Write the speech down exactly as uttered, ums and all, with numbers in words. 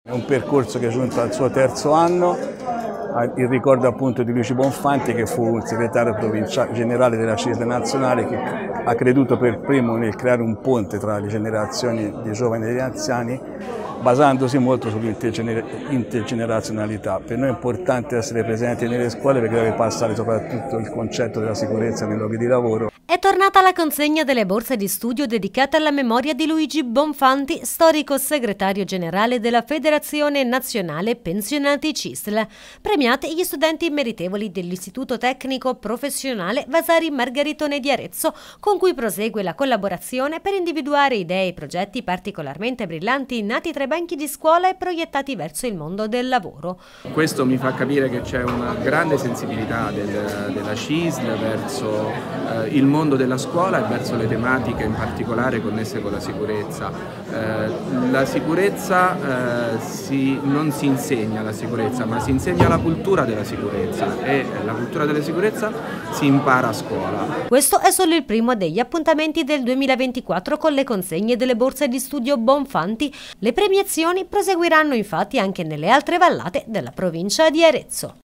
È un percorso che è giunto al suo terzo anno, il ricordo appunto di Luigi Bonfanti, che fu un segretario provinciale generale della C I S L nazionale, che ha creduto per primo nel creare un ponte tra le generazioni di giovani e degli anziani, basandosi molto sull'intergenerazionalità. Per noi è importante essere presenti nelle scuole perché deve passare soprattutto il concetto della sicurezza nei luoghi di lavoro. È tornata la consegna delle borse di studio dedicate alla memoria di Luigi Bonfanti, storico segretario generale della Federazione Nazionale Pensionati C I S L. Premiati gli studenti meritevoli dell'Istituto Tecnico Professionale Vasari Margheritone di Arezzo, con cui prosegue la collaborazione per individuare idee e progetti particolarmente brillanti nati tra i banchi di scuola e proiettati verso il mondo del lavoro. Questo mi fa capire che c'è una grande sensibilità del, della C I S L verso eh, il mondo della scuola e verso le tematiche in particolare connesse con la sicurezza. Eh, la sicurezza eh, si, non si insegna la sicurezza, ma si insegna la cultura della sicurezza, e la cultura della sicurezza si impara a scuola. Questo è solo il primo degli appuntamenti del duemilaventiquattro con le consegne delle borse di studio Bonfanti. Le premiazioni proseguiranno infatti anche nelle altre vallate della provincia di Arezzo.